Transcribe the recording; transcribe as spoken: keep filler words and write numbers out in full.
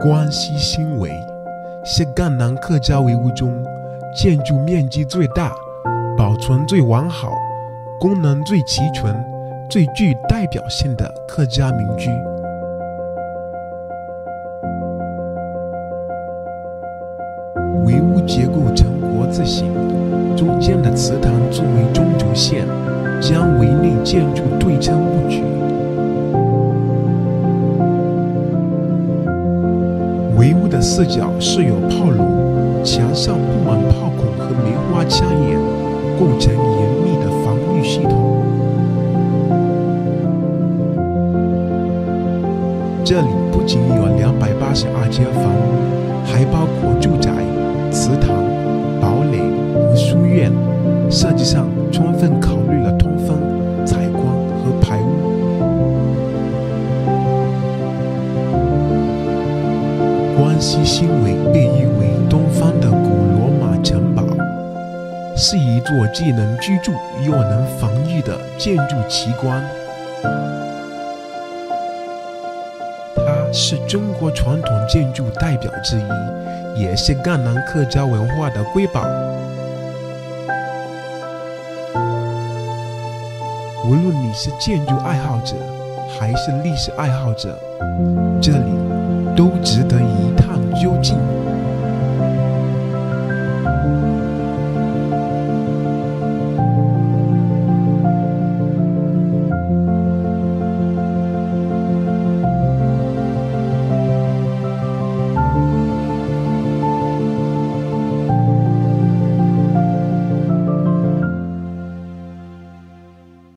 Guanxi新围是赣南客家围屋中建筑面积最大、保存最完好、功能最齐全、最具代表性的客家民居。围屋结构呈国字形，中间的祠堂作为中轴线，将围内建筑对称布局。围屋的四角设有炮炉，墙上布满炮孔和梅花枪眼，构成严密的防御系统。这里不仅有两百八十二间房屋，还包括住宅、祠堂、堡垒和书院，设计上充分考虑了通风、采光和排污。Guanxi新围被誉为东方的古罗马城堡，是一座既能居住又能防御的建筑奇观。它是中国传统建筑代表之一，也是赣南客家文化的瑰宝。无论你是建筑爱好者还是历史爱好者，这里都值得一探究竟。